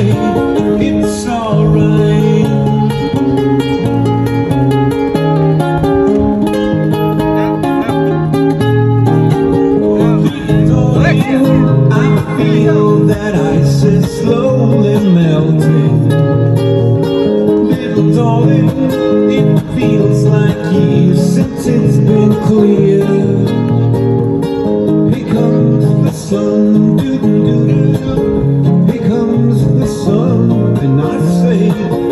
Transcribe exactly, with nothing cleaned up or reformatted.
say it's alright. I feel that ice is slowly melting. Little darling, it feels like years since it's been clear. Here comes the sun, doo doo doo doo. Here comes the sun, and I say